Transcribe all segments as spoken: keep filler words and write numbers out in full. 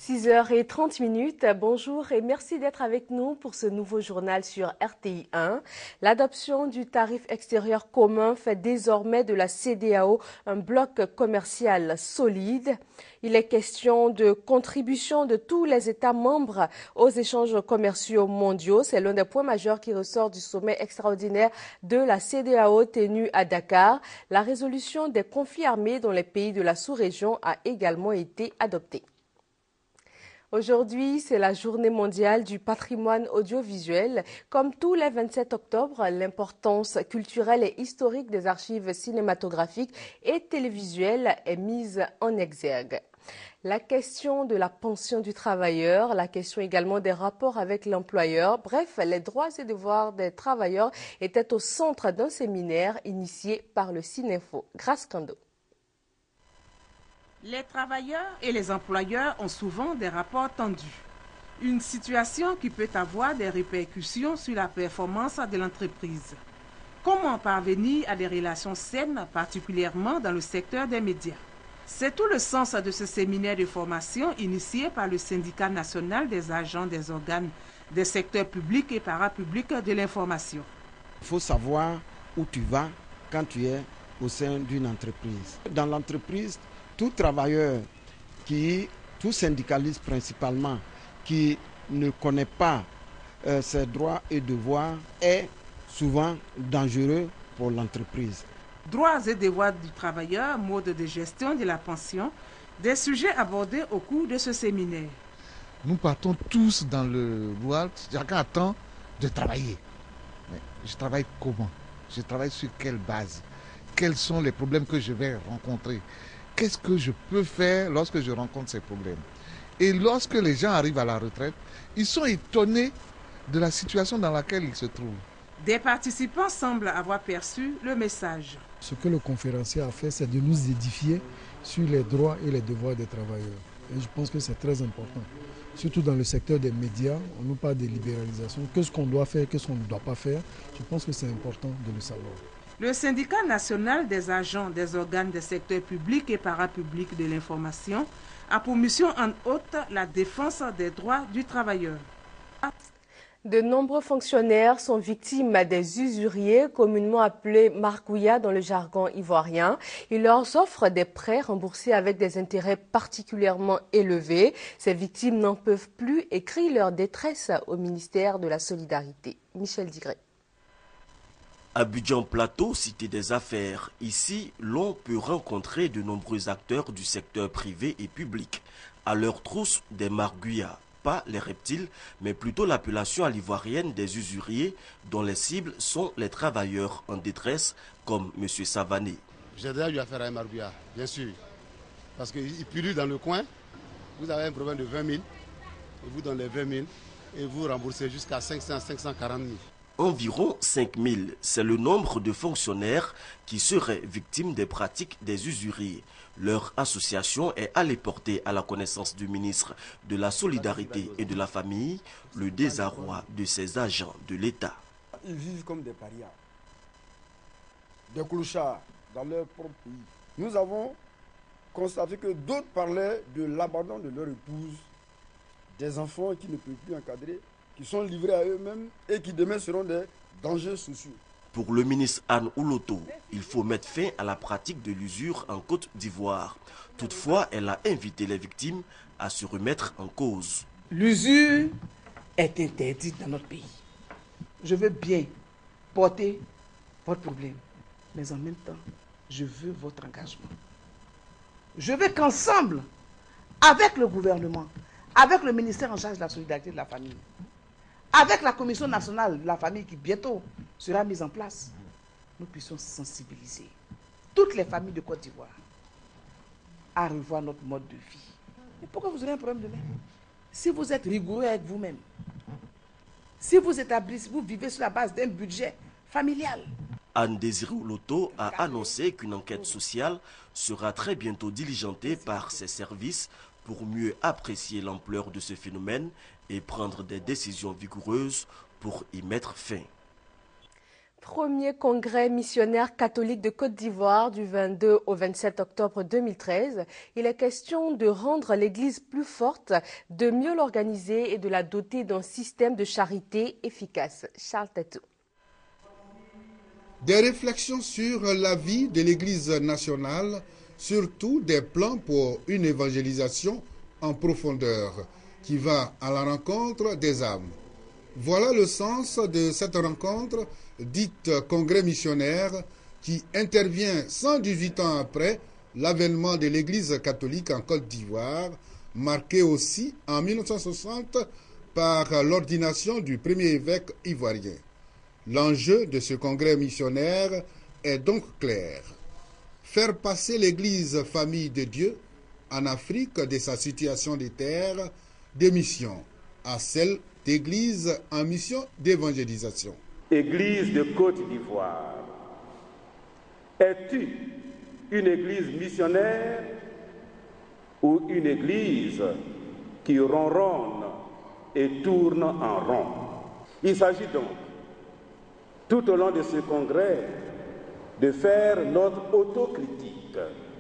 six heures trente minutes, bonjour et merci d'être avec nous pour ce nouveau journal sur R T I un. L'adoption du tarif extérieur commun fait désormais de la C E D E A O un bloc commercial solide. Il est question de contribution de tous les États membres aux échanges commerciaux mondiaux. C'est l'un des points majeurs qui ressort du sommet extraordinaire de la C E D E A O tenu à Dakar. La résolution des conflits armés dans les pays de la sous-région a également été adoptée. Aujourd'hui, c'est la journée mondiale du patrimoine audiovisuel. Comme tous les vingt-sept octobre, l'importance culturelle et historique des archives cinématographiques et télévisuelles est mise en exergue. La question de la pension du travailleur, la question également des rapports avec l'employeur, bref, les droits et devoirs des travailleurs étaient au centre d'un séminaire initié par le Cinéfo. Grâce Kando. Les travailleurs et les employeurs ont souvent des rapports tendus. Une situation qui peut avoir des répercussions sur la performance de l'entreprise. Comment parvenir à des relations saines, particulièrement dans le secteur des médias? C'est tout le sens de ce séminaire de formation initié par le syndicat national des agents des organes des secteurs publics et parapublics de l'information. Il faut savoir où tu vas quand tu es au sein d'une entreprise. Dans l'entreprise, tout travailleur, qui, tout syndicaliste principalement, qui ne connaît pas euh, ses droits et devoirs est souvent dangereux pour l'entreprise. Droits et devoirs du travailleur, mode de gestion de la pension, des sujets abordés au cours de ce séminaire. Nous partons tous dans le voile, chacun attend de travailler. Mais je travaille comment? Je travaille sur quelle base? Quels sont les problèmes que je vais rencontrer? Qu'est-ce que je peux faire lorsque je rencontre ces problèmes? Et lorsque les gens arrivent à la retraite, ils sont étonnés de la situation dans laquelle ils se trouvent. Des participants semblent avoir perçu le message. Ce que le conférencier a fait, c'est de nous édifier sur les droits et les devoirs des travailleurs. Et je pense que c'est très important. Surtout dans le secteur des médias, on nous parle de libéralisation. Qu'est-ce qu'on doit faire, qu'est-ce qu'on ne doit pas faire? Je pense que c'est important de le savoir. Le syndicat national des agents des organes des secteurs publics et parapublics de l'information a pour mission en haute la défense des droits du travailleur. De nombreux fonctionnaires sont victimes des usuriers, communément appelés margouillas dans le jargon ivoirien. Ils leur offrent des prêts remboursés avec des intérêts particulièrement élevés. Ces victimes n'en peuvent plus et crient leur détresse au ministère de la Solidarité. Michel Digré. Abidjan Plateau, cité des affaires. Ici, l'on peut rencontrer de nombreux acteurs du secteur privé et public. À leur trousse, des margouillas. Pas les reptiles, mais plutôt l'appellation à l'ivoirienne des usuriers, dont les cibles sont les travailleurs en détresse, comme M. Savané. J'ai déjà eu affaire à un margouillat, bien sûr. Parce qu'il pullule dans le coin. Vous avez un problème de vingt mille, et vous donnez les vingt mille, et vous remboursez jusqu'à cinq cents à cinq cent quarante mille. Environ cinq mille, c'est le nombre de fonctionnaires qui seraient victimes des pratiques des usuriers. Leur association est allée porter à la connaissance du ministre de la Solidarité et de la Famille le désarroi de ces agents de l'État. Ils vivent comme des parias, des clochards dans leur propre pays. Nous avons constaté que d'autres parlaient de l'abandon de leur épouse, des enfants qui ne peuvent plus encadrer, qui sont livrés à eux-mêmes et qui demain seront des dangers sociaux. Pour le ministre Anne Ouloto, il faut mettre fin à la pratique de l'usure en Côte d'Ivoire. Toutefois, elle a invité les victimes à se remettre en cause. L'usure est interdite dans notre pays. Je veux bien porter votre problème, mais en même temps, je veux votre engagement. Je veux qu'ensemble, avec le gouvernement, avec le ministère en charge de la solidarité et de la famille, avec la Commission nationale de la famille qui bientôt sera mise en place, nous puissions sensibiliser toutes les familles de Côte d'Ivoire à revoir notre mode de vie. Et pourquoi vous aurez un problème demain? Si vous êtes rigoureux avec vous-même, si vous établissez, vous vivez sur la base d'un budget familial. Anne Désiré Ouloto a annoncé qu'une enquête sociale sera très bientôt diligentée par ses services pour mieux apprécier l'ampleur de ce phénomène et prendre des décisions vigoureuses pour y mettre fin. Premier congrès missionnaire catholique de Côte d'Ivoire du vingt-deux au vingt-sept octobre deux mille treize. Il est question de rendre l'Église plus forte, de mieux l'organiser et de la doter d'un système de charité efficace. Charles Tatou. Des réflexions sur la vie de l'Église nationale, surtout des plans pour une évangélisation en profondeur qui va à la rencontre des âmes. Voilà le sens de cette rencontre dite congrès missionnaire qui intervient cent dix-huit ans après l'avènement de l'Église catholique en Côte d'Ivoire, marqué aussi en mille neuf cent soixante par l'ordination du premier évêque ivoirien. L'enjeu de ce congrès missionnaire est donc clair. Faire passer l'Église famille de Dieu en Afrique de sa situation de terre de mission à celle d'Église en mission d'évangélisation. Église de Côte d'Ivoire, es-tu une église missionnaire ou une église qui ronronne et tourne en rond? Il s'agit donc, tout au long de ce congrès, de faire notre autocritique.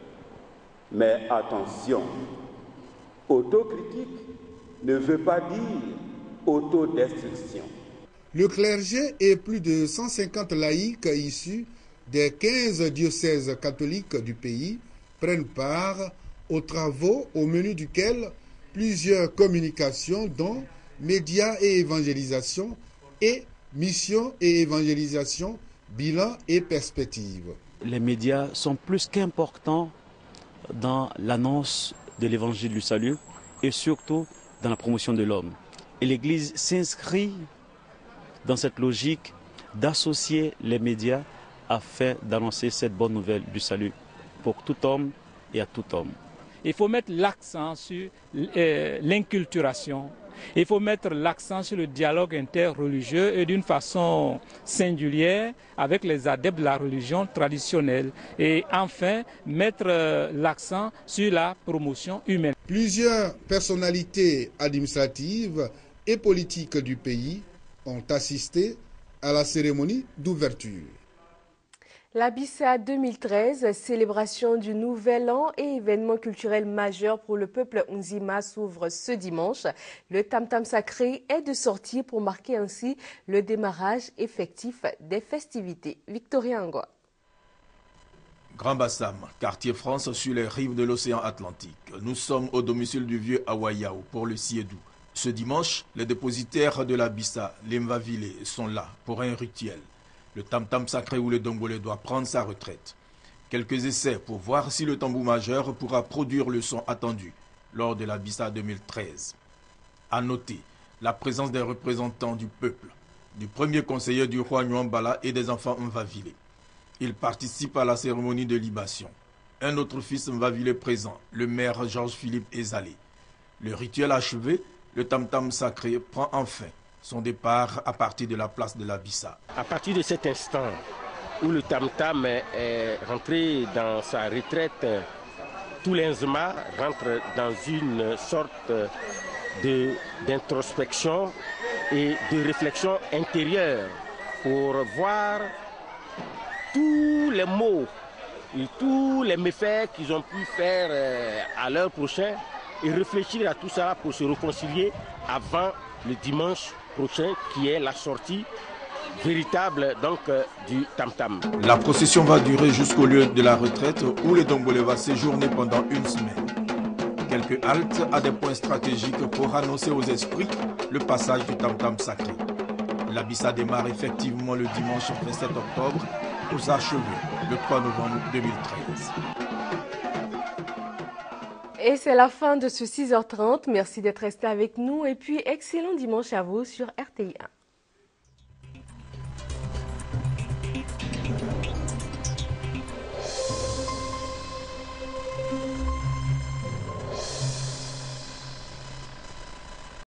Mais attention, autocritique ne veut pas dire autodestruction. Le clergé et plus de cent cinquante laïcs issus des quinze diocèses catholiques du pays prennent part aux travaux au menu duquel plusieurs communications dont médias et évangélisation et mission et évangélisation, bilan et perspective. Les médias sont plus qu'importants dans l'annonce de l'évangile du salut et surtout dans la promotion de l'homme. Et l'Église s'inscrit dans cette logique d'associer les médias afin d'annoncer cette bonne nouvelle du salut pour tout homme et à tout homme. Il faut mettre l'accent sur euh, l'inculturation. Il faut mettre l'accent sur le dialogue interreligieux et d'une façon singulière avec les adeptes de la religion traditionnelle. Et enfin, mettre euh, l'accent sur la promotion humaine. Plusieurs personnalités administratives et politiques du pays ont assisté à la cérémonie d'ouverture. La Bissa deux mille treize, célébration du Nouvel An et événement culturel majeur pour le peuple Nzima s'ouvre ce dimanche. Le tam-tam sacré est de sortie pour marquer ainsi le démarrage effectif des festivités. Victoria Ngwa. Grand Bassam, quartier France sur les rives de l'océan Atlantique. Nous sommes au domicile du vieux Awayao pour le Siedou. Ce dimanche, les dépositaires de la Bissa, les Mvavile, sont là pour un rituel. Le tam-tam sacré où le Dongolé doit prendre sa retraite. Quelques essais pour voir si le tambour majeur pourra produire le son attendu lors de la Bissa deux mille treize. À noter la présence des représentants du peuple, du premier conseiller du roi Nyuambala et des enfants Mvavile. Ils participent à la cérémonie de libation. Un autre fils Mvavile présent, le maire Georges-Philippe Ezalé. Le rituel achevé, le tam-tam sacré prend enfin son départ à partir de la place de la Bissa. À partir de cet instant où le tam-tam est rentré dans sa retraite, tout l'Nzima rentre dans une sorte de, d'introspection et de réflexion intérieure pour voir tous les maux et tous les méfaits qu'ils ont pu faire à l'heure prochaine et réfléchir à tout ça pour se réconcilier avant le dimanche prochain qui est la sortie véritable donc euh, du tam-tam. La procession va durer jusqu'au lieu de la retraite où le Dongolé va séjourner pendant une semaine. Quelques haltes à des points stratégiques pour annoncer aux esprits le passage du tam-tam sacré. La Bissa démarre effectivement le dimanche vingt-sept octobre pour s'achever le trois novembre deux mille treize. Et c'est la fin de ce six heures trente. Merci d'être resté avec nous et puis excellent dimanche à vous sur R T I un.